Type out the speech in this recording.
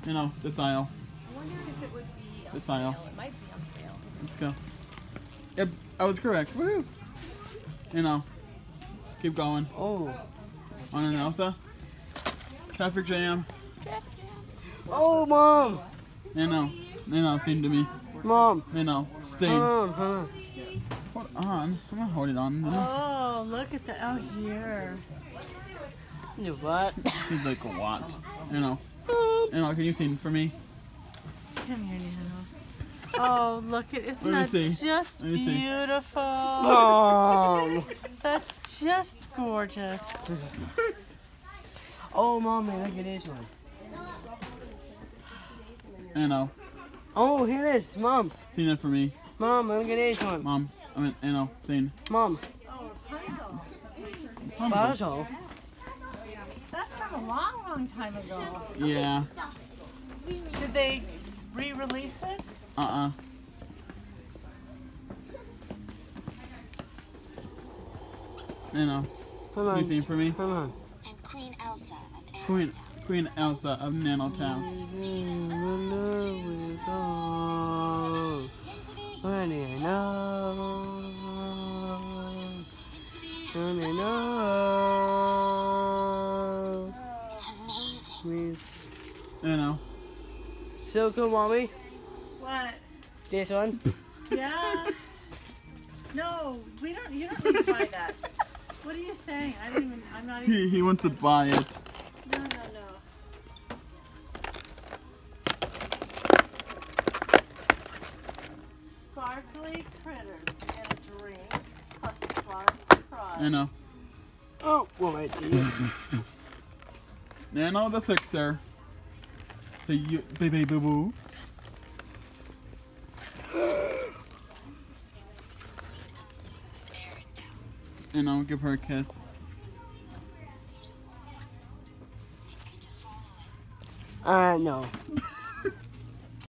You know, this aisle. I wondered if it would be on This sale. aisle. It might be on sale. Let's go. Yep, I was correct. Woo! You know, keep going. Oh. On an Elsa. Traffic jam. Oh, Mom. You know, seem to me. Mom. You know, same. Huh. Hold on. I'm gonna hold it on. You know? Oh, look at that. Oh, here. You what? He's like a what? You know, can you sing for me? Come here, Nano. Oh, look at isn't Let me that see. just Let me see. beautiful? Mom. That's just gorgeous. Oh, Mom, look at this one. You know, Oh, here it is. Mom. sing it for me. Mom, look at this one. Mom, I mean, you know, sing. Mom. Oh, Rapunzel. Puzzle. That's from a long, long time ago. Yeah. Did they re-release it? You know, Come can you on. sing for me? Come on. And Queen Elsa of Queen Elsa of Nanotown. It's amazing. You know, So cool, Mommy. What? This one. Yeah. No, we don't. You don't need to buy that. What are you saying? I'm not even. he wants to buy it. No. Sparkly critters and a drink plus a slime surprise. You know, Oh, well, right there. Nano the Fixer. The baby boo boo. You know, give her a kiss. No.